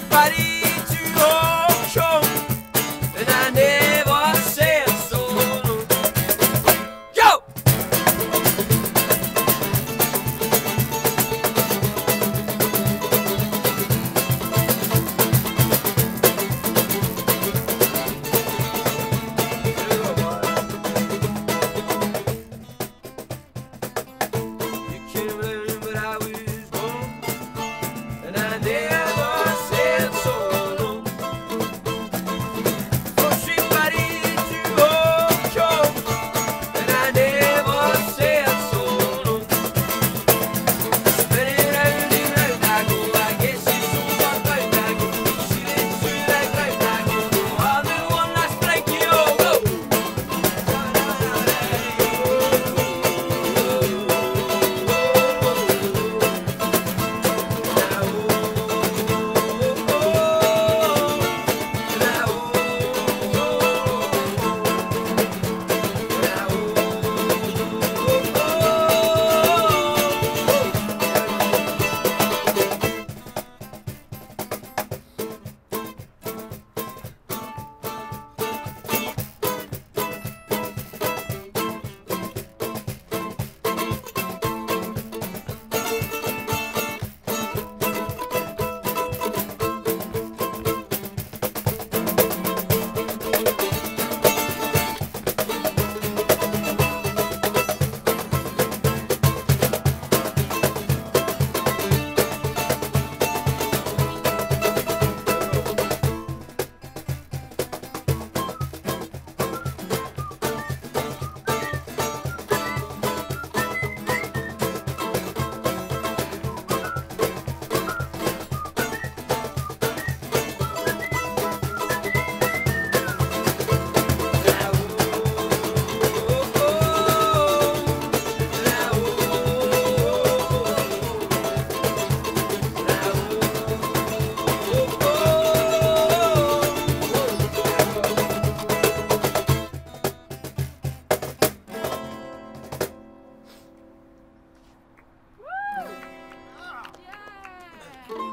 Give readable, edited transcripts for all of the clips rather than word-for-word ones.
body to home show, and I never said so. Yo! You can't learn, but I was born, and I never said so. From street body to home show, and I never said so. Spinning round and round I go, I guess it's so far round I go. Shooting through that ground I go, all in one last break you go.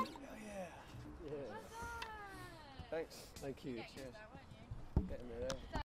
Thanks. Thank you. Cheers. Getting there.